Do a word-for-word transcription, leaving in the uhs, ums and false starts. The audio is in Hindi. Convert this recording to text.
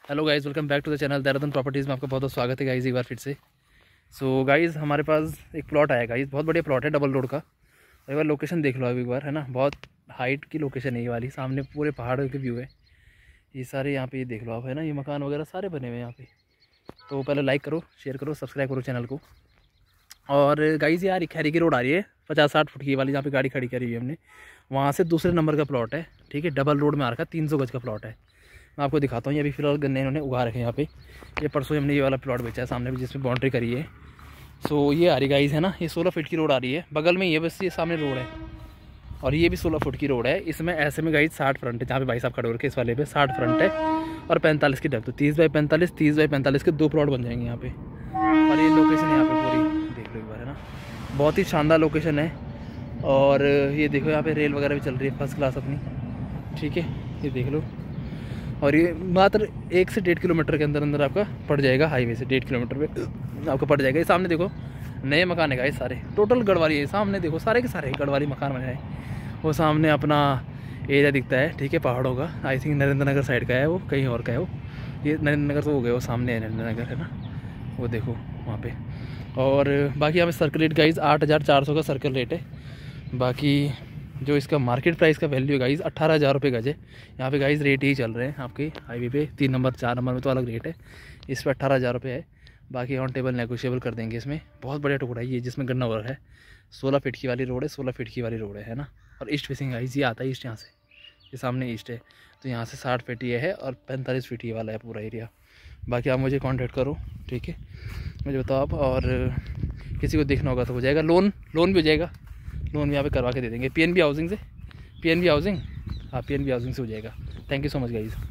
Hello guys, welcome back to the channel Dehradun properties में आपका बहुत बहुत स्वागत है गाइज़ एक बार फिर से। सो so, गाइज़ हमारे पास एक प्लॉट आया गाइज़, बहुत बढ़िया प्लॉट है डबल रोड का। एक बार लोकेशन देख लो अभी एक बार, है ना। बहुत हाइट की लोकेशन है ये वाली, सामने पूरे पहाड़ों के व्यू है ये सारे। यहाँ पे ये देख लो आप, है ना, ये मकान वगैरह सारे बने हुए हैं यहाँ पे। तो पहले लाइक करो, शेयर करो, सब्सक्राइब करो चैनल को। और गाइज़ यार खैरी की रोड आ रही है पचास साठ फुट की वाली, जहाँ पे गाड़ी खड़ी करी हुई है हमने, वहाँ से दूसरे नंबर का प्लॉट है, ठीक है। डबल रोड में आ रखा है, तीन सौ गज का प्लॉट है। मैं आपको दिखाता हूँ। ये अभी फिलहाल गन्ने इन्होंने उगा रखे हैं यहाँ पे। ये परसों हमने ये वाला प्लॉट बेचा है सामने भी, जिसमें बाउंड्री करी है। सो ये आ रही गाइज़, है ना, ये सोलह फीट की रोड आ रही है, बगल में ये बस ये सामने रोड है। और ये भी सोलह फुट की रोड है। इसमें ऐसे में गाइज़ साठ फ्रंट है, जहाँ पे भाई साहब खड़े हो रखे इस वाले पे साठ फ्रंट है और पैंतालीस की डेप्थ, तो तीस बाई पैंतालीस तीस बाई पैंतालीस के दो प्लॉट बन जाएंगे यहाँ पे। और ये लोकेशन यहाँ पे पूरी देख लो एक बार, है ना, बहुत ही शानदार लोकेशन है। और ये देखो यहाँ पे रेल वगैरह भी चल रही है फर्स्ट क्लास अपनी, ठीक है, ये देख लो। और ये मात्र एक से डेढ़ किलोमीटर के अंदर अंदर आपका पड़ जाएगा, हाईवे से डेढ़ किलोमीटर पे आपको पड़ जाएगा। ये सामने देखो नए मकान है ये सारे, टोटल गढ़वाली है। सामने देखो सारे के सारे गढ़वाली मकान बने हैं। वो सामने अपना एरिया दिखता है, ठीक है, पहाड़ों का। I think Narendra Nagar side का है वो, कहीं और का है वो। ये नरेंद्र नगर तो हो गया, वो सामने है नरेंद्र नगर, है ना, वो देखो वहाँ पे। और बाकी यहाँ पे सर्कल रेट गाइज आठ हज़ार चार सौ का सर्कल रेट है। बाकी जो इसका मार्केट प्राइस का वैल्यू है गाइज़ अट्ठारह हज़ार रुपये गज है। यहाँ पे गाइज़ रेट ही चल रहे हैं आपके हाईवे पे। तीन नंबर चार नंबर में तो अलग रेट है, इस पर अट्ठारह हज़ार रुपये है। बाकी ऑन टेबल नेगोशिएबल कर देंगे इसमें। बहुत बढ़िया टुकड़ा है ये, जिसमें गन्ना हो रहा है। सोलह फीट की वाली रोड है, सोलह फीट की वाली रोड है, है ना। और ईस्ट फेसिंग गाइज़ ये आता है ईस्ट, यहाँ से ये सामने ईस्ट है, तो यहाँ से साठ फीट ये है और पैंतालीस फीट ये वाला है पूरा एरिया। बाकी आप मुझे कॉन्टैक्ट करो, ठीक है, मुझे बताओ आप। और किसी को देखना होगा तो हो जाएगा, लोन लोन भी हो जाएगा, लोन भी यहाँ पे करवा के दे देंगे। पीएनबी हाउसिंग से, पीएनबी हाउसिंग, हाँ पीएनबी हाउसिंग से हो जाएगा। Thank you so much guys.